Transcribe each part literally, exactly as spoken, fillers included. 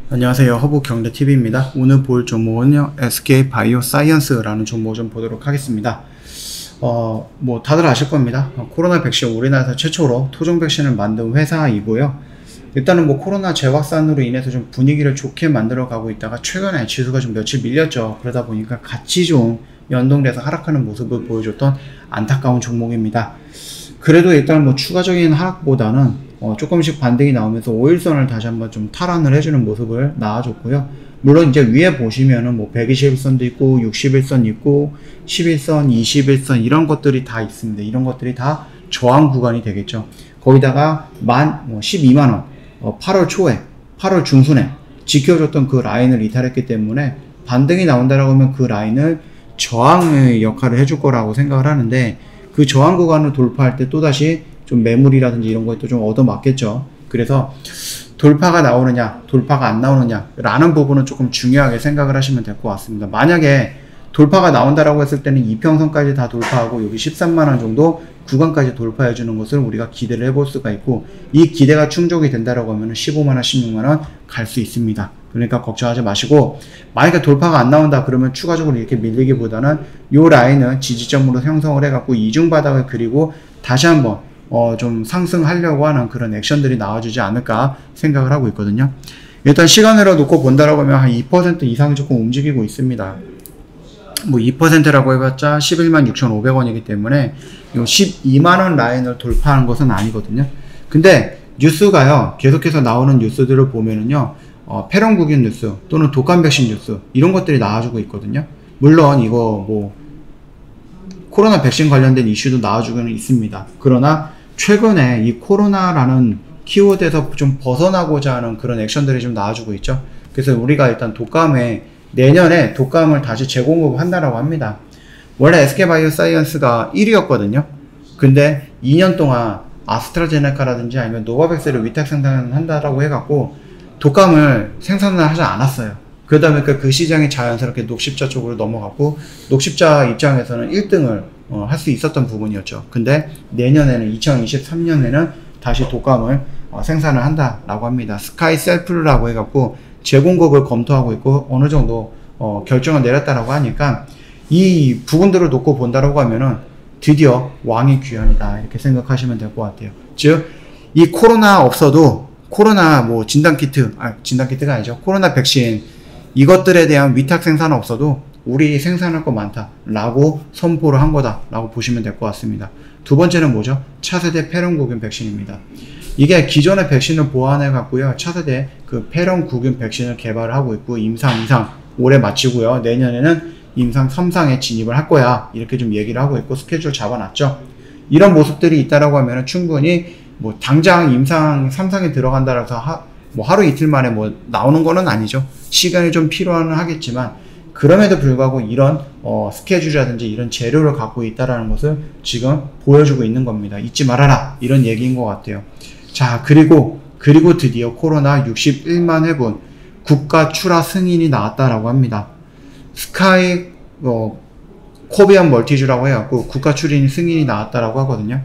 안녕하세요. 허브경제티비입니다. 오늘 볼 종목은요, 에스케이바이오사이언스라는 종목 좀 보도록 하겠습니다. 어, 뭐, 다들 아실 겁니다. 어, 코로나 백신 우리나라에서 최초로 토종 백신을 만든 회사이고요. 일단은 뭐 코로나 재확산으로 인해서 좀 분위기를 좋게 만들어 가고 있다가 최근에 지수가 좀 며칠 밀렸죠. 그러다 보니까 같이 좀 연동돼서 하락하는 모습을 보여줬던 안타까운 종목입니다. 그래도 일단 뭐 추가적인 하락보다는 어, 조금씩 반등이 나오면서 오일선을 다시 한번 좀 탈환을 해주는 모습을 나와줬고요. 물론 이제 위에 보시면은 뭐 백이십일 선도 있고 육십일 선 있고 십일 선, 이십일 선 이런 것들이 다 있습니다. 이런 것들이 다 저항 구간이 되겠죠. 거기다가 만, 뭐 십이만 원, 어, 팔월 초에, 팔월 중순에 지켜줬던 그 라인을 이탈했기 때문에 반등이 나온다라고 하면 그 라인을 저항의 역할을 해줄 거라고 생각을 하는데, 그 저항 구간을 돌파할 때 또다시 좀 매물이라든지 이런 것도 좀 얻어맞겠죠. 그래서 돌파가 나오느냐 돌파가 안 나오느냐 라는 부분은 조금 중요하게 생각을 하시면 될 것 같습니다. 만약에 돌파가 나온다라고 했을 때는 이평선까지 다 돌파하고 여기 십삼만 원 정도 구간까지 돌파해 주는 것을 우리가 기대를 해볼 수가 있고, 이 기대가 충족이 된다라고 하면 십오만 원, 십육만 원 갈 수 있습니다. 그러니까 걱정하지 마시고, 만약에 돌파가 안 나온다 그러면 추가적으로 이렇게 밀리기보다는 요 라인은 지지점으로 형성을 해갖고 이중바닥을 그리고 다시 한번 어, 좀 상승하려고 하는 그런 액션들이 나와주지 않을까 생각을 하고 있거든요. 일단 시간으로 놓고 본다라고 하면 한 이 퍼센트 이상이 조금 움직이고 있습니다. 뭐 이 퍼센트라고 해봤자 십일만 육천오백 원이기 때문에 요 십이만 원 라인을 돌파하는 것은 아니거든요. 근데 뉴스가요, 계속해서 나오는 뉴스들을 보면은요, 어, 폐렴구균 뉴스 또는 독감 백신 뉴스 이런 것들이 나와주고 있거든요. 물론 이거 뭐 코로나 백신 관련된 이슈도 나와주고는 있습니다. 그러나 최근에 이 코로나라는 키워드에서 좀 벗어나고자 하는 그런 액션들이 좀 나와주고 있죠. 그래서 우리가 일단 독감에 내년에 독감을 다시 재공급한다라고 합니다. 원래 에스케이바이오사이언스가 일 위였거든요. 근데 이 년 동안 아스트라제네카라든지 아니면 노바백스를 위탁 생산한다라고 해갖고 독감을 생산을 하지 않았어요. 그러다 보니까 그 시장이 자연스럽게 녹십자 쪽으로 넘어갔고, 녹십자 입장에서는 일 등을 어, 할 수 있었던 부분이었죠. 근데 내년에는 이천이십삼 년에는 다시 독감을 어, 생산을 한다라고 합니다. 스카이셀프라고 해갖고 재공급을 검토하고 있고 어느 정도 어, 결정을 내렸다라고 하니까 이 부분들을 놓고 본다라고 하면은 드디어 왕의 귀환이다 이렇게 생각하시면 될 것 같아요. 즉 이 코로나 없어도 코로나 뭐 진단키트, 아 진단키트가 아니죠. 코로나 백신 이것들에 대한 위탁 생산 없어도 우리 생산할 거 많다 라고 선포를 한 거다 라고 보시면 될 것 같습니다. 두 번째는 뭐죠? 차세대 폐렴구균 백신입니다. 이게 기존의 백신을 보완해 갖고요, 차세대 그 폐렴구균 백신을 개발을 하고 있고, 임상 이상 올해 마치고요, 내년에는 임상 삼 상에 진입을 할 거야 이렇게 좀 얘기를 하고 있고 스케줄 잡아놨죠. 이런 모습들이 있다라고 하면 충분히 뭐 당장 임상 삼 상에 들어간다라고 해서 하, 뭐 하루 이틀 만에 뭐 나오는 거는 아니죠. 시간이 좀 필요는 하겠지만 그럼에도 불구하고 이런 어, 스케줄이라든지 이런 재료를 갖고 있다라는 것을 지금 보여주고 있는 겁니다. 잊지 말아라 이런 얘기인 것 같아요. 자, 그리고 그리고 드디어 코로나 육십일만 회분 국가 출하 승인이 나왔다라고 합니다. 스카이 어, 코비안 멀티주라고 해갖고 국가 출인 승인이 나왔다라고 하거든요.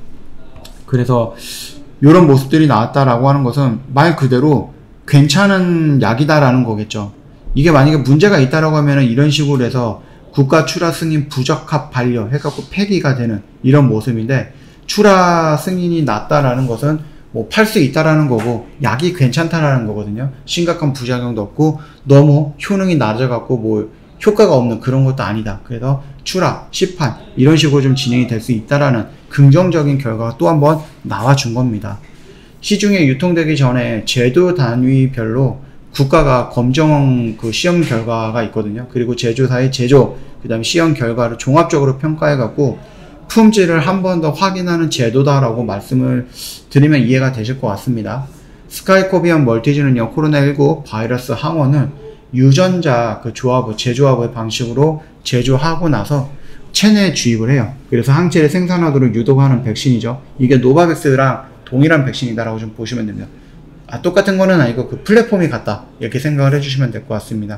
그래서 이런 모습들이 나왔다라고 하는 것은 말 그대로 괜찮은 약이다라는 거겠죠. 이게 만약에 문제가 있다라고 하면은 이런 식으로 해서 국가 출하 승인 부적합 반려 해갖고 폐기가 되는 이런 모습인데, 출하 승인이 났다라는 것은 뭐 팔 수 있다라는 거고 약이 괜찮다라는 거거든요. 심각한 부작용도 없고 너무 효능이 낮아갖고 뭐 효과가 없는 그런 것도 아니다. 그래서 출하, 시판 이런 식으로 좀 진행이 될 수 있다라는 긍정적인 결과가 또 한번 나와준 겁니다. 시중에 유통되기 전에 제도 단위별로 국가가 검정 그 시험 결과가 있거든요. 그리고 제조사의 제조, 그 다음에 시험 결과를 종합적으로 평가해갖고 품질을 한 번 더 확인하는 제도다라고 말씀을 드리면 이해가 되실 것 같습니다. 스카이코비안 멀티지는요, 코로나십구 바이러스 항원을 유전자 그 조합, 재조합의 방식으로 제조하고 나서 체내에 주입을 해요. 그래서 항체를 생산하도록 유도하는 백신이죠. 이게 노바백스랑 동일한 백신이다라고 좀 보시면 됩니다. 아, 똑같은 거는 아니고 그 플랫폼이 같다 이렇게 생각을 해주시면 될 것 같습니다.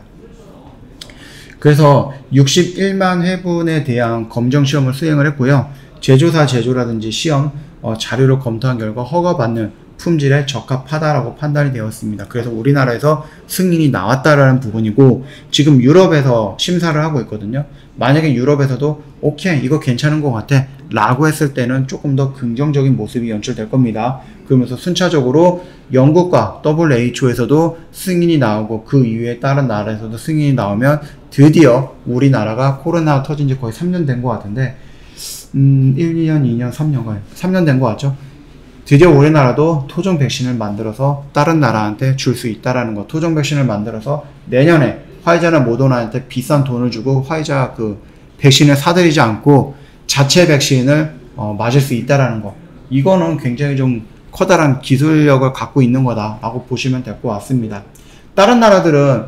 그래서 육십일만 회분에 대한 검정 시험을 수행을 했고요. 제조사 제조라든지 시험 어, 자료를 검토한 결과 허가받는 품질에 적합하다라고 판단이 되었습니다. 그래서 우리나라에서 승인이 나왔다라는 부분이고, 지금 유럽에서 심사를 하고 있거든요. 만약에 유럽에서도 오케이 이거 괜찮은 것 같아 라고 했을 때는 조금 더 긍정적인 모습이 연출될 겁니다. 그러면서 순차적으로 영국과 더블유에이치오에서도 승인이 나오고 그 이후에 다른 나라에서도 승인이 나오면 드디어 우리나라가 코로나가 터진 지 거의 삼 년 된 것 같은데, 음, 일, 이 년, 이 년, 삼 년, 삼 년 된 것 같죠? 드디어 우리나라도 토종 백신을 만들어서 다른 나라한테 줄 수 있다라는 거. 토종 백신을 만들어서 내년에 화이자나 모더나한테 비싼 돈을 주고 화이자 그 백신을 사들이지 않고 자체 백신을 어, 맞을 수 있다라는 거. 이거는 굉장히 좀 커다란 기술력을 갖고 있는 거다라고 보시면 될 것 같습니다. 다른 나라들은,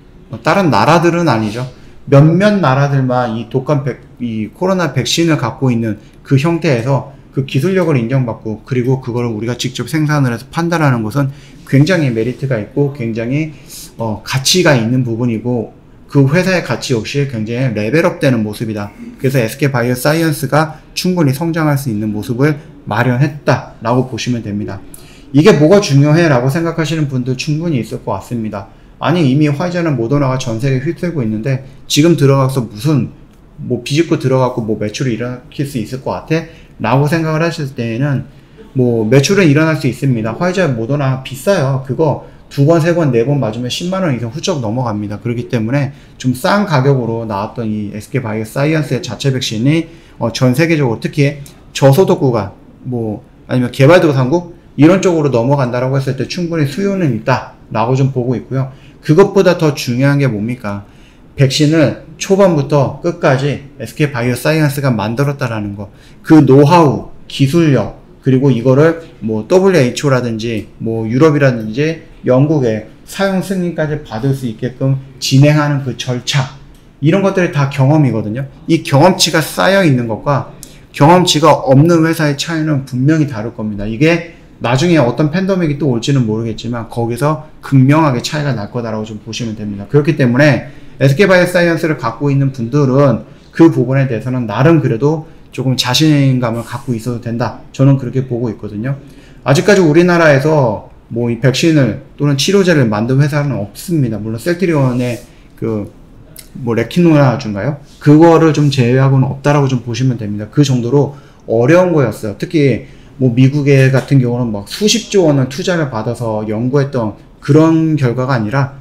다른 나라들은 아니죠. 몇몇 나라들만 이 독감 백, 이 코로나 백신을 갖고 있는 그 형태에서 그 기술력을 인정받고, 그리고 그걸 우리가 직접 생산을 해서 판단하는 것은 굉장히 메리트가 있고 굉장히 어, 가치가 있는 부분이고, 그 회사의 가치 역시 굉장히 레벨업 되는 모습이다. 그래서 에스케이바이오사이언스가 충분히 성장할 수 있는 모습을 마련했다 라고 보시면 됩니다. 이게 뭐가 중요해 라고 생각하시는 분들 충분히 있을 것 같습니다. 아니 이미 화이자나 모더나가 전세계에 휩쓸고 있는데 지금 들어가서 무슨 뭐 비집고 들어가고 뭐 매출을 일으킬 수 있을 것 같아? 라고 생각을 하실 때에는 뭐 매출은 일어날 수 있습니다. 화이자 모더나 비싸요. 그거 두 번, 세 번, 네 번 맞으면 십만 원 이상 훌쩍 넘어갑니다. 그렇기 때문에 좀 싼 가격으로 나왔던 이 에스케이바이오사이언스의 자체 백신이 어 전 세계적으로 특히 저소득 구간 뭐 아니면 개발도상국 이런 쪽으로 넘어간다라고 했을 때 충분히 수요는 있다 라고 좀 보고 있고요. 그것보다 더 중요한 게 뭡니까? 백신을 초반부터 끝까지 에스케이바이오사이언스가 만들었다라는 거. 그 노하우, 기술력, 그리고 이거를 뭐 더블유에이치오라든지 뭐 유럽이라든지 영국에 사용 승인까지 받을 수 있게끔 진행하는 그 절차, 이런 것들이 다 경험이거든요. 이 경험치가 쌓여 있는 것과 경험치가 없는 회사의 차이는 분명히 다를 겁니다. 이게 나중에 어떤 팬데믹이 또 올지는 모르겠지만 거기서 극명하게 차이가 날 거다라고 좀 보시면 됩니다. 그렇기 때문에 에스케이바이오사이언스를 갖고 있는 분들은 그 부분에 대해서는 나름 그래도 조금 자신감을 갖고 있어도 된다. 저는 그렇게 보고 있거든요. 아직까지 우리나라에서 뭐 이 백신을 또는 치료제를 만든 회사는 없습니다. 물론 셀트리온의 그 뭐 레키노라주인가요? 그거를 좀 제외하고는 없다라고 좀 보시면 됩니다. 그 정도로 어려운 거였어요. 특히 뭐 미국의 같은 경우는 막 수십조 원을 투자를 받아서 연구했던 그런 결과가 아니라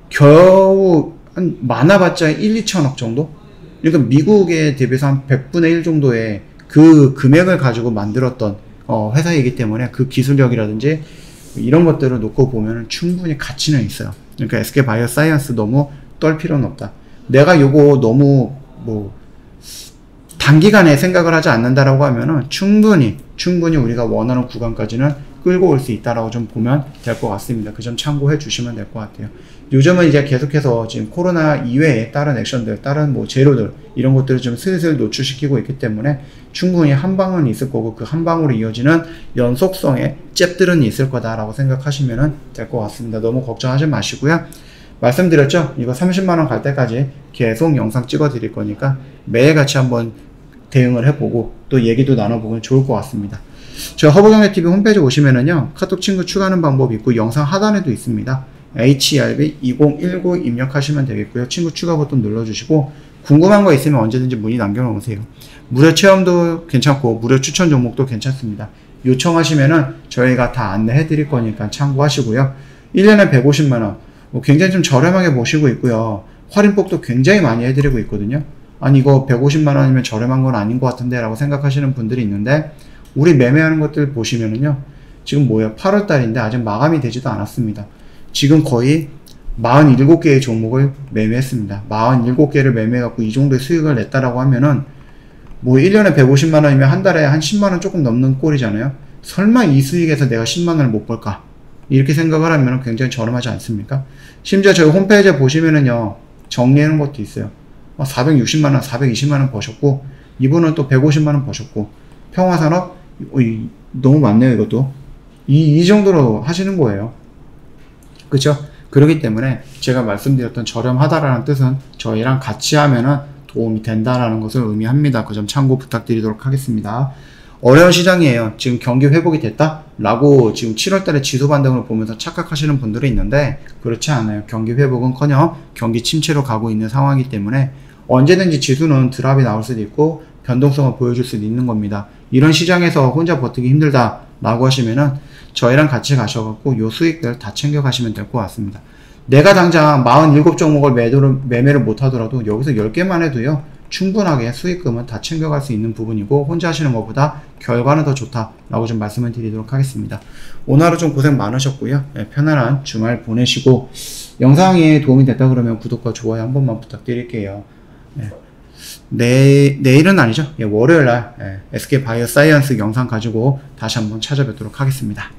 겨우 한 많아봤자 일, 이천억 정도? 그러니까 미국에 대비해서 한 백분의 일 정도의 그 금액을 가지고 만들었던 어, 회사이기 때문에 그 기술력이라든지 이런 것들을 놓고 보면 충분히 가치는 있어요. 그러니까 에스케이바이오사이언스 너무 떨 필요는 없다. 내가 요거 너무 뭐 단기간에 생각을 하지 않는다라고 하면은 충분히 충분히 우리가 원하는 구간까지는 끌고 올 수 있다라고 좀 보면 될 것 같습니다. 그 점 참고해 주시면 될 것 같아요. 요즘은 이제 계속해서 지금 코로나 이외에 다른 액션들, 다른 뭐 재료들 이런 것들을 좀 슬슬 노출시키고 있기 때문에 충분히 한 방은 있을 거고 그 한 방으로 이어지는 연속성의 잽들은 있을 거다라고 생각하시면 될 것 같습니다. 너무 걱정하지 마시고요. 말씀드렸죠? 이거 삼십만 원 갈 때까지 계속 영상 찍어 드릴 거니까 매일같이 한번 대응을 해보고 또 얘기도 나눠보면 좋을 것 같습니다. 저희 허브경제티비 홈페이지 오시면은요, 카톡 친구 추가하는 방법이 있고 영상 하단에도 있습니다. 에이치이알비 이공일구 입력하시면 되겠고요. 친구 추가 버튼 눌러주시고 궁금한 거 있으면 언제든지 문의 남겨놓으세요. 무료 체험도 괜찮고 무료 추천 종목도 괜찮습니다. 요청하시면은 저희가 다 안내해 드릴 거니까 참고하시고요. 일 년에 백오십만 원 뭐 굉장히 좀 저렴하게 모시고 있고요. 할인폭도 굉장히 많이 해드리고 있거든요. 아니 이거 백오십만 원이면 저렴한 건 아닌 것 같은데 라고 생각하시는 분들이 있는데, 우리 매매하는 것들 보시면은요, 지금 뭐예요? 팔월 달인데 아직 마감이 되지도 않았습니다. 지금 거의 사십칠 개의 종목을 매매했습니다. 사십칠 개를 매매해갖고 이 정도의 수익을 냈다라고 하면은 뭐 일 년에 백오십만 원이면 한 달에 한 십만 원 조금 넘는 꼴이잖아요. 설마 이 수익에서 내가 십만 원을 못 벌까? 이렇게 생각을 하면 굉장히 저렴하지 않습니까? 심지어 저희 홈페이지에 보시면은요, 정리하는 것도 있어요. 사백육십만 원, 사백이십만 원 버셨고, 이분은 또 백오십만 원 버셨고, 평화산업, 어이, 너무 많네요, 이것도. 이, 이 정도로 하시는 거예요. 그쵸? 그렇기 때문에 제가 말씀드렸던 저렴하다라는 뜻은 저희랑 같이 하면은 도움이 된다라는 것을 의미합니다. 그 점 참고 부탁드리도록 하겠습니다. 어려운 시장이에요. 지금 경기 회복이 됐다? 라고 지금 칠월 달에 지수 반등을 보면서 착각하시는 분들이 있는데 그렇지 않아요. 경기 회복은커녕 경기 침체로 가고 있는 상황이기 때문에 언제든지 지수는 드랍이 나올 수도 있고 변동성을 보여줄 수도 있는 겁니다. 이런 시장에서 혼자 버티기 힘들다 라고 하시면은 저희랑 같이 가셔갖고 요 수익들 다 챙겨 가시면 될 것 같습니다. 내가 당장 사십칠 종목을 매도를, 매매를 못 하더라도 여기서 열 개만 해도요 충분하게 수익금은 다 챙겨갈 수 있는 부분이고 혼자 하시는 것보다 결과는 더 좋다 라고 좀 말씀을 드리도록 하겠습니다. 오늘 하루 좀 고생 많으셨고요. 네, 편안한 주말 보내시고 영상이 도움이 됐다 그러면 구독과 좋아요 한 번만 부탁드릴게요. 네. 내, 내일은 아니죠. 예, 월요일날 예, 에스케이바이오사이언스 영상 가지고 다시 한번 찾아뵙도록 하겠습니다.